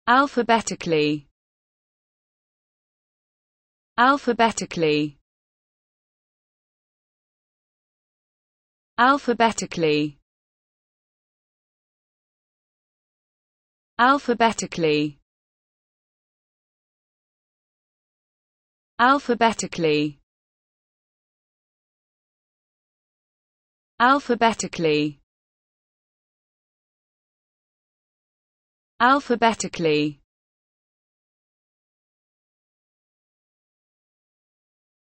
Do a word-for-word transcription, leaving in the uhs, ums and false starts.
alphabetically, alphabetically, alphabetically, alphabetically, alphabetically, alphabetically, alphabetically,